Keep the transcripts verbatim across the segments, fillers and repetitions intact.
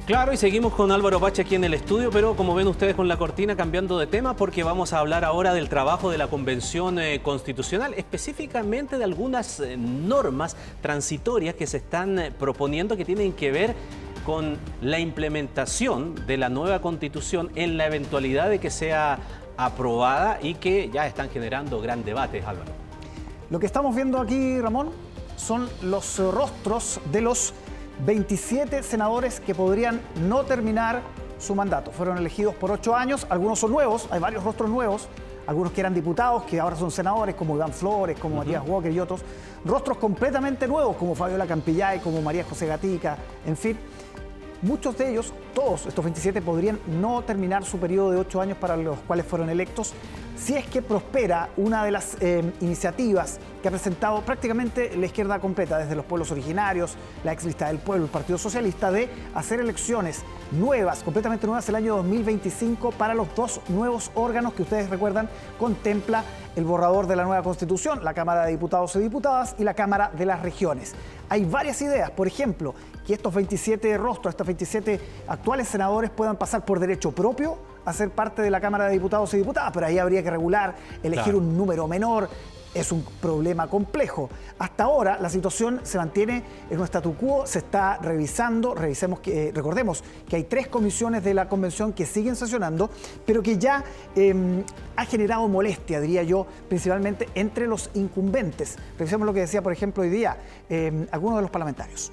Claro, y seguimos con Álvaro Pache aquí en el estudio, pero como ven ustedes con la cortina cambiando de tema, porque vamos a hablar ahora del trabajo de la Convención eh, Constitucional, específicamente de algunas eh, normas transitorias que se están eh, proponiendo que tienen que ver con la implementación de la nueva Constitución en la eventualidad de que sea aprobada y que ya están generando gran debate, Álvaro. Lo que estamos viendo aquí, Ramón, son los rostros de los veintisiete senadores que podrían no terminar su mandato. Fueron elegidos por ocho años, algunos son nuevos, hay varios rostros nuevos, algunos que eran diputados, que ahora son senadores, como Iván Flores, como uh-huh. Matías Walker y otros, rostros completamente nuevos, como Fabiola Campillay, como María José Gatica, en fin. Muchos de ellos, todos estos veintisiete, podrían no terminar su periodo de ocho años para los cuales fueron electos, si es que prospera una de las eh, iniciativas que ha presentado prácticamente la izquierda completa, desde los pueblos originarios, la ex lista del pueblo, el Partido Socialista, de hacer elecciones nuevas, completamente nuevas, el año dos mil veinticinco para los dos nuevos órganos que ustedes recuerdan contempla el borrador de la nueva Constitución, la Cámara de Diputados y Diputadas y la Cámara de las Regiones. Hay varias ideas, por ejemplo, que estos veintisiete rostros, estos veintisiete actuales senadores puedan pasar por derecho propio a ser parte de la Cámara de Diputados y Diputadas, pero ahí habría que regular, elegir claro. un número menor. Es un problema complejo. Hasta ahora la situación se mantiene en un statu quo, se está revisando, revisemos que, eh, recordemos que hay tres comisiones de la Convención que siguen sesionando, pero que ya eh, ha generado molestia, diría yo, principalmente entre los incumbentes. Revisemos lo que decía, por ejemplo, hoy día eh, algunos de los parlamentarios.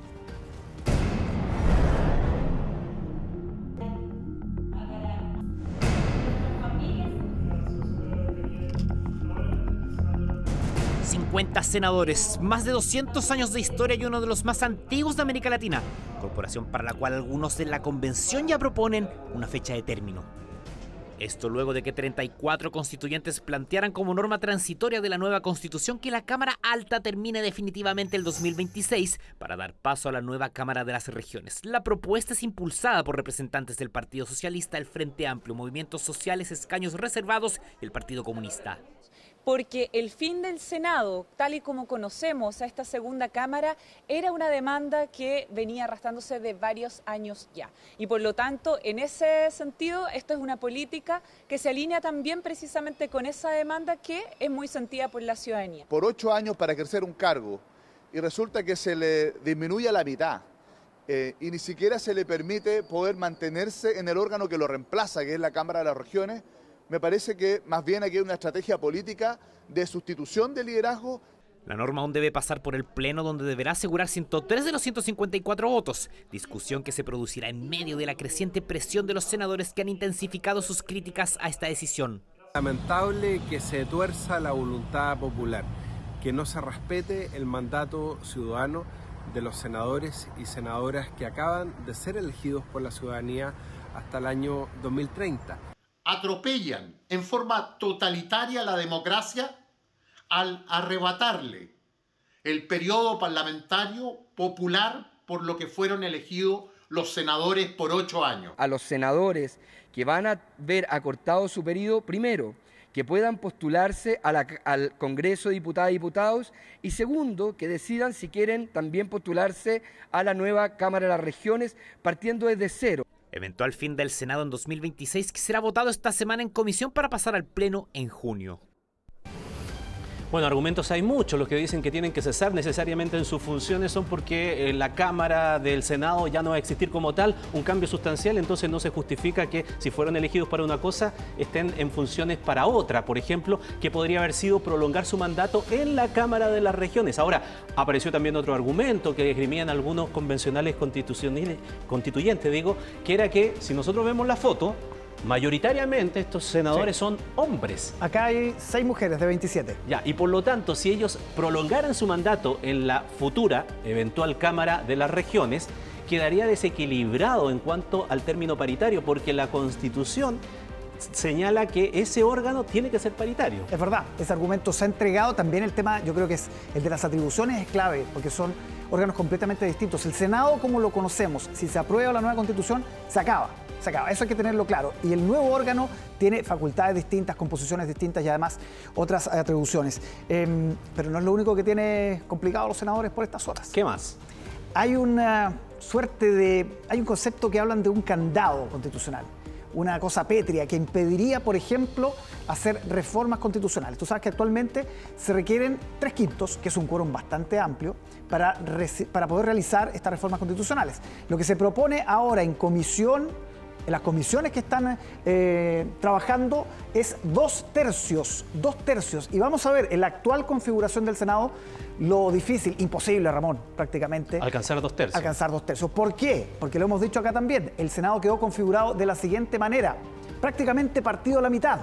cincuenta senadores, más de doscientos años de historia y uno de los más antiguos de América Latina, corporación para la cual algunos de la convención ya proponen una fecha de término. Esto luego de que treinta y cuatro constituyentes plantearan como norma transitoria de la nueva Constitución que la Cámara Alta termine definitivamente el dos mil veintiséis para dar paso a la nueva Cámara de las Regiones. La propuesta es impulsada por representantes del Partido Socialista, el Frente Amplio, Movimientos Sociales, Escaños Reservados y el Partido Comunista. Porque el fin del Senado, tal y como conocemos a esta segunda Cámara, era una demanda que venía arrastrándose de varios años ya. Y por lo tanto, en ese sentido, esto es una política que se alinea también precisamente con esa demanda que es muy sentida por la ciudadanía. Por ocho años para ejercer un cargo y resulta que se le disminuye a la mitad eh, y ni siquiera se le permite poder mantenerse en el órgano que lo reemplaza, que es la Cámara de las Regiones. Me parece que más bien aquí hay una estrategia política de sustitución de liderazgo. La norma aún debe pasar por el Pleno, donde deberá asegurar ciento tres de los ciento cincuenta y cuatro votos, discusión que se producirá en medio de la creciente presión de los senadores que han intensificado sus críticas a esta decisión. Lamentable que se tuerza la voluntad popular, que no se respete el mandato ciudadano de los senadores y senadoras que acaban de ser elegidos por la ciudadanía hasta el año dos mil treinta. Atropellan en forma totalitaria la democracia al arrebatarle el periodo parlamentario popular por lo que fueron elegidos los senadores por ocho años. A los senadores que van a ver acortado su periodo, primero, que puedan postularse a la, al Congreso de Diputadas y Diputados, y segundo, que decidan si quieren también postularse a la nueva Cámara de las Regiones, partiendo desde cero. Eventual fin del Senado en dos mil veintiséis, que será votado esta semana en comisión para pasar al Pleno en junio. Bueno, argumentos hay muchos. Los que dicen que tienen que cesar necesariamente en sus funciones son porque la Cámara del Senado ya no va a existir como tal, un cambio sustancial, entonces no se justifica que si fueron elegidos para una cosa estén en funciones para otra. Por ejemplo, que podría haber sido prolongar su mandato en la Cámara de las Regiones. Ahora, apareció también otro argumento que esgrimían algunos convencionales constitucionales, constituyentes, digo, que era que si nosotros vemos la foto, mayoritariamente estos senadores sí. son hombres. Acá hay seis mujeres de veintisiete. Ya, y por lo tanto, si ellos prolongaran su mandato en la futura eventual Cámara de las Regiones, quedaría desequilibrado en cuanto al término paritario, porque la Constitución señala que ese órgano tiene que ser paritario. Es verdad, ese argumento se ha entregado. También el tema, yo creo que es el de las atribuciones es clave, porque son órganos completamente distintos. El Senado, como lo conocemos, si se aprueba la nueva Constitución, se acaba. Se acaba. Eso hay que tenerlo claro. Y el nuevo órgano tiene facultades distintas, composiciones distintas y además otras atribuciones. Eh, pero no es lo único que tiene complicado a los senadores por estas horas. ¿Qué más? Hay una suerte de... Hay un concepto que hablan de un candado constitucional, una cosa pétrea que impediría, por ejemplo, hacer reformas constitucionales. Tú sabes que actualmente se requieren tres quintos, que es un quórum bastante amplio, para, para poder realizar estas reformas constitucionales. Lo que se propone ahora en comisión, en las comisiones que están eh, trabajando, es dos tercios, dos tercios. Y vamos a ver en la actual configuración del Senado lo difícil, imposible, Ramón, prácticamente. Alcanzar dos tercios. Alcanzar dos tercios. ¿Por qué? Porque lo hemos dicho acá también. El Senado quedó configurado de la siguiente manera, prácticamente partido a la mitad.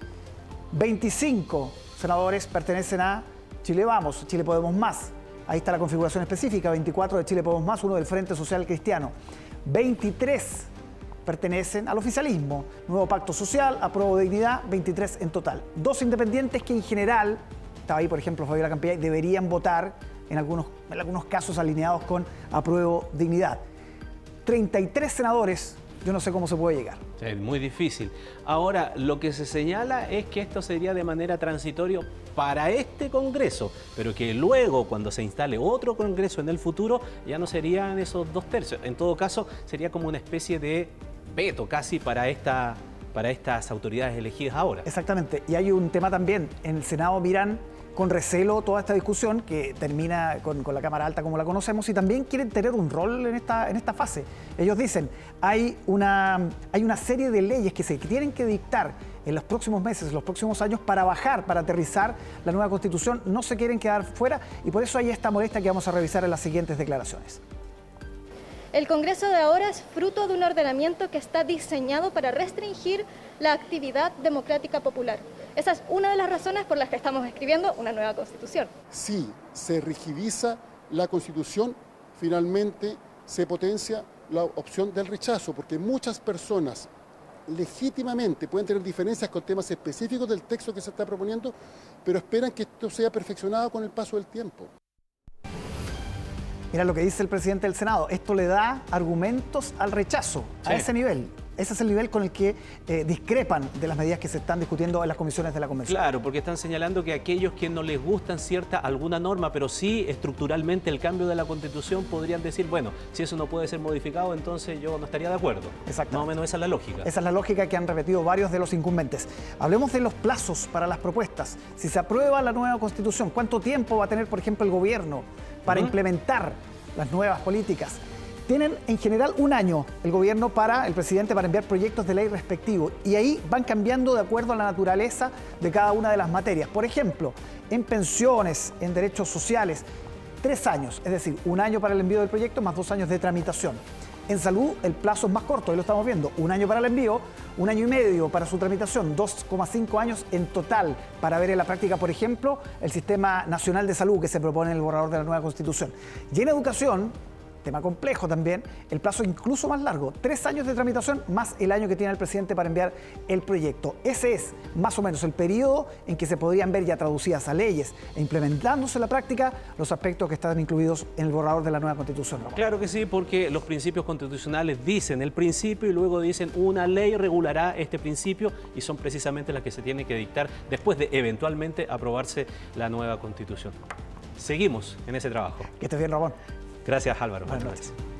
veinticinco senadores pertenecen a Chile Vamos, Chile Podemos Más. Ahí está la configuración específica, veinticuatro de Chile Podemos Más, uno del Frente Social Cristiano. veintitrés pertenecen al oficialismo, Nuevo Pacto Social, Apruebo Dignidad, veintitrés en total. Dos independientes que en general, estaba ahí por ejemplo Fabiola Campillay, deberían votar en algunos, en algunos casos alineados con Apruebo Dignidad. treinta y tres senadores, yo no sé cómo se puede llegar. Es muy difícil. Ahora, lo que se señala es que esto sería de manera transitoria para este Congreso, pero que luego, cuando se instale otro Congreso en el futuro, ya no serían esos dos tercios. En todo caso, sería como una especie de veto casi para, esta, para estas autoridades elegidas ahora. Exactamente. Y hay un tema también. En el Senado miran con recelo toda esta discusión que termina con, con la Cámara Alta como la conocemos, y también quieren tener un rol en esta, en esta fase. Ellos dicen, hay una, hay una serie de leyes que se tienen que dictar en los próximos meses, en los próximos años, para bajar, para aterrizar la nueva Constitución. No se quieren quedar fuera y por eso hay esta molestia que vamos a revisar en las siguientes declaraciones. El Congreso de ahora es fruto de un ordenamiento que está diseñado para restringir la actividad democrática popular. Esa es una de las razones por las que estamos escribiendo una nueva Constitución. Si se rigidiza la Constitución, finalmente se potencia la opción del rechazo, porque muchas personas legítimamente pueden tener diferencias con temas específicos del texto que se está proponiendo, pero esperan que esto sea perfeccionado con el paso del tiempo. Mira lo que dice el presidente del Senado. Esto le da argumentos al rechazo, sí, a ese nivel. Ese es el nivel con el que eh, discrepan de las medidas que se están discutiendo en las comisiones de la Convención. Claro, porque están señalando que aquellos que no les gustan cierta alguna norma, pero sí estructuralmente el cambio de la Constitución, podrían decir, bueno, si eso no puede ser modificado, entonces yo no estaría de acuerdo. Exacto. Más o menos esa es la lógica. Esa es la lógica que han repetido varios de los incumbentes. Hablemos de los plazos para las propuestas. Si se aprueba la nueva Constitución, ¿cuánto tiempo va a tener, por ejemplo, el gobierno para uh-huh. implementar las nuevas políticas? Tienen en general un año el gobierno para, el presidente, para enviar proyectos de ley respectivos, y ahí van cambiando de acuerdo a la naturaleza de cada una de las materias. Por ejemplo, en pensiones, en derechos sociales, tres años, es decir, un año para el envío del proyecto más dos años de tramitación. En salud el plazo es más corto, ahí lo estamos viendo, un año para el envío, un año y medio para su tramitación, dos coma cinco años en total para ver en la práctica, por ejemplo, el Sistema Nacional de Salud que se propone en el borrador de la nueva Constitución. Y en educación, tema complejo también, el plazo incluso más largo, tres años de tramitación más el año que tiene el presidente para enviar el proyecto. Ese es más o menos el periodo en que se podrían ver ya traducidas a leyes e implementándose en la práctica los aspectos que están incluidos en el borrador de la nueva Constitución. Claro que sí, porque los principios constitucionales dicen el principio y luego dicen una ley regulará este principio, y son precisamente las que se tienen que dictar después de eventualmente aprobarse la nueva Constitución. Seguimos en ese trabajo. Que estés bien, Ramón. Gracias, Álvaro. Buenas noches.